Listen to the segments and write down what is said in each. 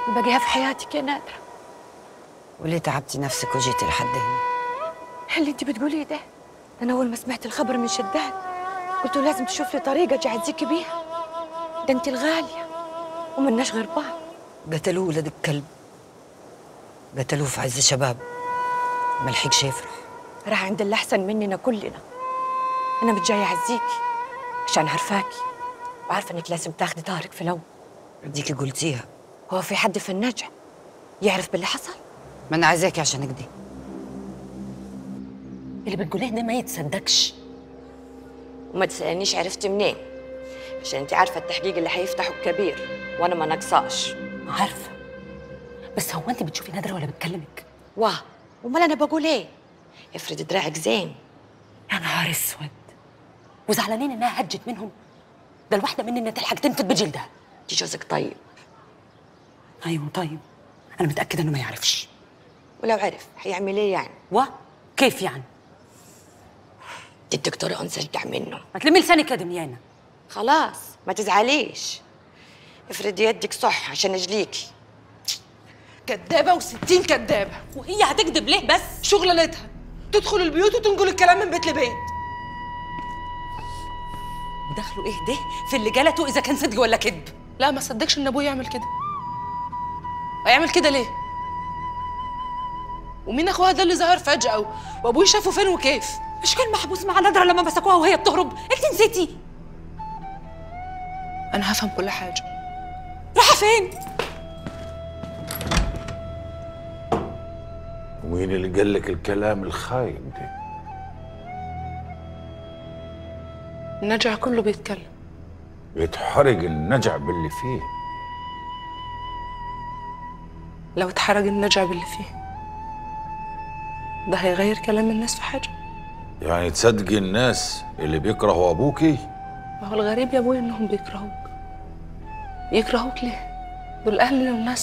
باقيها في حياتك يا نادرة. وليه تعبتي نفسك وجيتي لحد هنا؟ اللي انت بتقوليه ده، انا اول ما سمعت الخبر من شداد قلت له لازم تشوف لي طريقة ارجع اتزكي بيها. ده انت الغالية ومناش غير بعض. قتلوه ولد الكلب، قتلوه في عز شباب، ملحقش يفرح. راح عند اللي احسن مننا كلنا. انا مش جاية اعزيكي عشان عارفاكي وعارفة انك لازم تاخدي طارق في الاول. اديكي قلتيها. هو في حد في النجع يعرف باللي حصل؟ ما انا عايزاكي عشان اكدي. اللي بتقوليه ده ما يتصدقش. وما تسألنيش عرفت منين، عشان انت عارفة التحقيق اللي هيفتحه كبير وانا ما ناقصاش. عارفه، بس هو انت بتشوفي نادرة ولا بتكلمك؟ واه، امال انا بقول ايه؟ افرض دراعك زين. يا نهار اسود، وزعلانين انها هجت منهم؟ ده الواحده مننا تلحق تنفد بجلدها. انت جوزك طيب. ايوه طيب، انا متاكده انه ما يعرفش. ولو عرف هيعمل ايه يعني؟ كيف يعني؟ دي الدكتورة أنسة أجدع منه. ما تلمي لسانك يا دميانه. خلاص ما تزعليش، افرض يدك صح عشان اجليكي. كدابة و60 كدابة. وهي هتكذب ليه بس؟ شغلانتها تدخل البيوت وتنقل الكلام من بيت لبيت. ودخلوا ايه ده في اللي جالته اذا كان صدق ولا كذب؟ لا ما صدقش ان ابوه يعمل كده. هيعمل كده ليه؟ ومين اخوها ده اللي ظهر فجأة وابوه شافه فين وكيف؟ مش كان محبوس مع نادرة لما مسكوها وهي بتهرب؟ انت نسيتي؟ انا هفهم كل حاجة. رايحة فين؟ ومين اللي قال لك الكلام الخايب ده؟ النجع كله بيتكلم. يتحرق النجع باللي فيه. لو اتحرق النجع باللي فيه ده هيغير كلام الناس في حاجة؟ يعني تصدقي الناس اللي بيكرهوا ابوكي؟ ما هو الغريب يا ابوي انهم بيكرهوك. يكرهوك ليه؟ دول اهلنا والناس.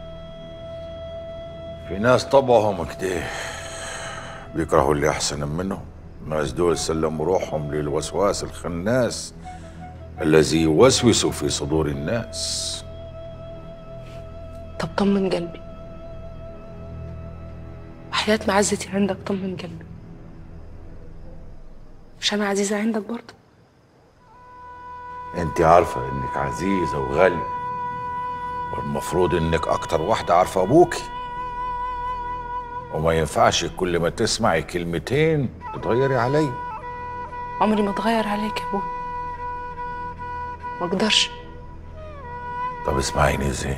في ناس طبعهم كده بيكرهوا اللي احسن منهم. الناس دول سلموا روحهم للوسواس الخناس الذي يوسوس في صدور الناس. طب طمن قلبي، وحياة معزتي عندك طمن قلبي، مش انا عزيزة عندك برضه؟ انت عارفة انك عزيزة وغالية، والمفروض انك اكتر واحدة عارفة ابوكي، وما ينفعش كل ما تسمعي كلمتين تتغيري علي. عمري ما اتغير عليك يا ابوي، ما اقدرش. طب اسمعيني زين،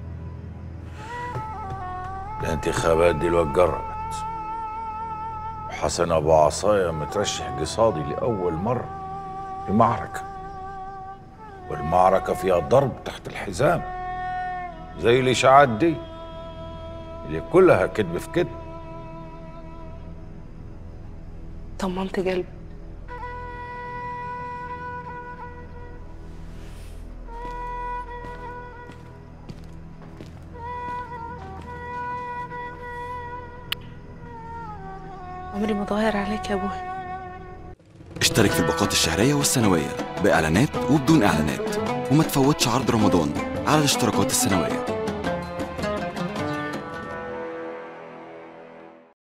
الانتخابات دلوقتي قربت، وحسن ابو عصاية مترشح قصادي لاول مرة في معركة، والمعركة فيها ضرب تحت الحزام زي الاشاعات دي اللي كلها كذب في كذب. طمنت قلبي. عمري ما اتغير عليك يا ابوي. اشترك في الباقات الشهرية والسنوية بإعلانات وبدون إعلانات، وما تفوتش عرض رمضان على الاشتراكات السنوية.